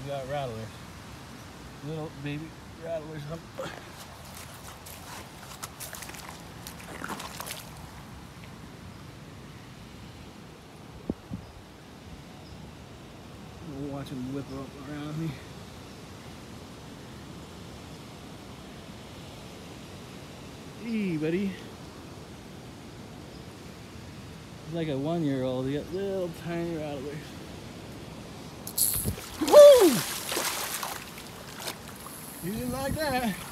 got rattlers. Little baby rattlers. We'll watch him whip up around me. Hey, buddy. He's like a 1-year-old. He got little tiny rattlers. Woo! You didn't like that.